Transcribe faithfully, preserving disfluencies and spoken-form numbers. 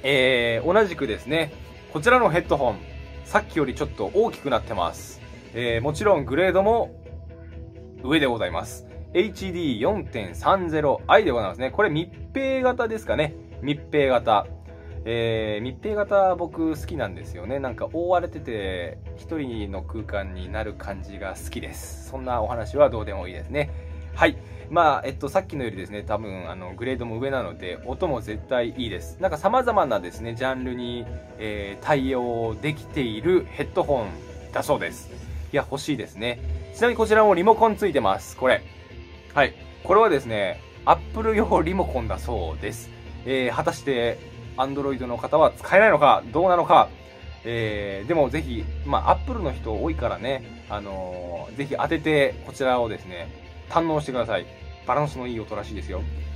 えー、同じくですね、こちらのヘッドホン、さっきよりちょっと大きくなってます。えー、もちろんグレードも上でございます。エイチディーよんてんさんじゅうアイ でございますね。これ密閉型ですかね。密閉型。えー、密閉型僕好きなんですよね。なんか覆われてて一人の空間になる感じが好きです。そんなお話はどうでもいいですね。はい。まあ、えっと、さっきのよりですね、多分、あの、グレードも上なので、音も絶対いいです。なんか様々なですね、ジャンルに、えー、対応できているヘッドホンだそうです。いや、欲しいですね。ちなみにこちらもリモコンついてます。これ。はい。これはですね、Apple 用リモコンだそうです。えー、果たして、Android の方は使えないのか、どうなのか。えー、でもぜひ、まあ、Apple の人多いからね、あのー、ぜひ当てて、こちらをですね、堪能してください。バランスのいい音らしいですよ。